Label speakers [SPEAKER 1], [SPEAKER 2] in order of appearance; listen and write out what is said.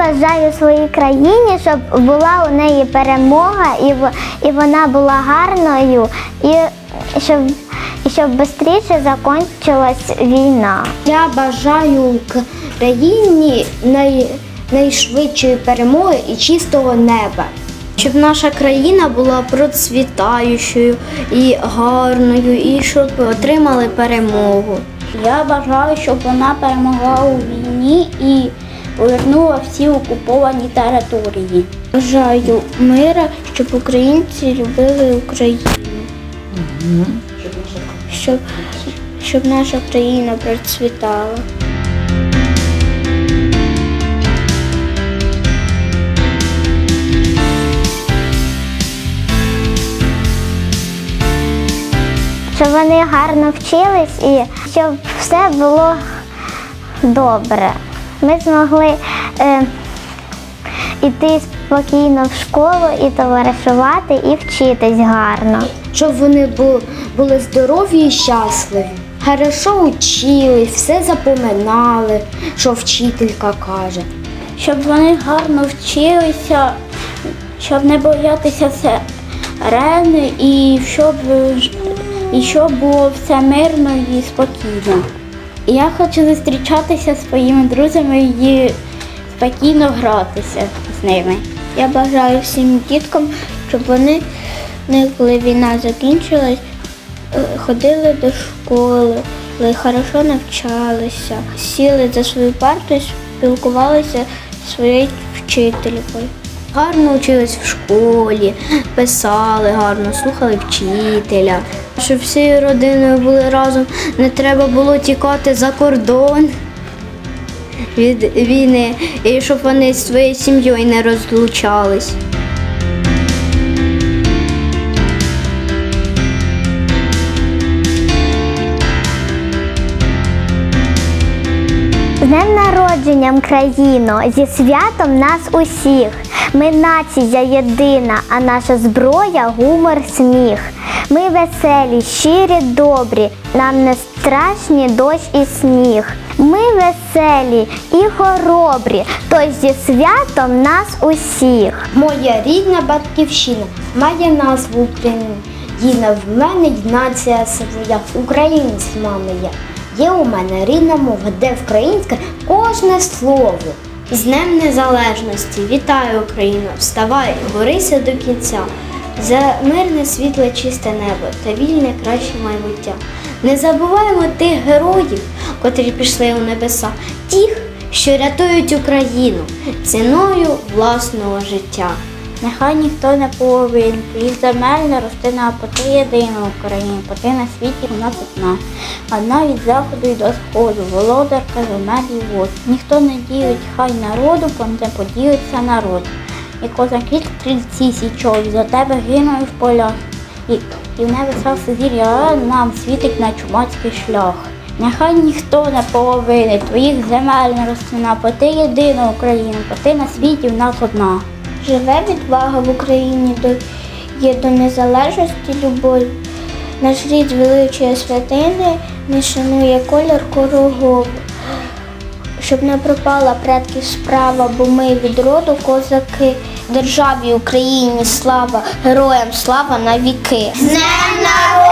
[SPEAKER 1] бажаю своїй країні, щоб була у неї перемога, і вона була гарною, і щоб швидше закінчилась війна.
[SPEAKER 2] Я бажаю Україні найшвидшої перемоги і чистого неба. Щоб наша країна була процвітаючою і гарною, і щоб отримали перемогу.
[SPEAKER 3] Я бажаю, щоб вона перемогла у війні і повернула всі окуповані території.
[SPEAKER 2] Бажаю мира, щоб українці любили Україну. Щоб наша країна процвітала.
[SPEAKER 1] Щоб вони гарно вчились і щоб все було добре. Ми змогли йти спокійно в школу і товаришувати, і вчитись гарно.
[SPEAKER 2] Щоб вони були здорові і щасливі. Хорошо учились, все запоминали, що вчителька каже.
[SPEAKER 3] Щоб вони гарно вчилися, щоб не боятися сирени і щоб було все мирно і спокійно. Я хочу зустрічатися зі своїми друзями і спокійно гратися з ними.
[SPEAKER 2] Я бажаю всім діткам, щоб вони, коли війна закінчилась, ходили до школи, хорошо навчалися, сіли за свою парту і спілкувалися зі своєю вчителькою. Гарно вчились в школі, писали гарно, слухали вчителя. Щоб всі родиною були разом, не треба було тікати за кордон від війни, і щоб вони зі своєю сім'єю не розлучались.
[SPEAKER 1] З днем народженням, країно, зі святом нас усіх. Ми нація єдина, а наша зброя – гумор, сміх. Ми веселі, щирі, добрі, нам не страшні дощ і сніг. Ми веселі і хоробрі, тож зі святом нас усіх.
[SPEAKER 2] Моя рідна батьківщина має назву Україна, в мене й нація своя, українець мами я. Є у мене рідна мова, де українське кожне слово. З Днем Незалежності вітаю, Україну, вставай, борися до кінця. За мирне, світле, чисте небо та вільне, краще майбуття. Не забуваємо тих героїв, котрі пішли у небеса, тих, що рятують Україну ціною власного життя.
[SPEAKER 3] Нехай ніхто не повинен, твій земель не рости на поти єдину Україну, поти на світі у нас одна. Одна від заходу й до сходу, володарка земель і вод. Ніхто не ділить, хай народу, не поділиться народ. І козаки стрільці січові, за тебе гинуть в полях. І в небесах сузір'я нам світить на чумацький шлях. Нехай ніхто не повинен, твоїх земель не рости на поти єдину Україну, поти на світі в нас одна.
[SPEAKER 2] Живе відвага в Україні, є до незалежності любов. Наш рід звеличує святини, не шанує колір корогову. Щоб не пропала предків справа, бо ми від роду козаки. Державі Україні слава, героям слава на віки. З днем народження!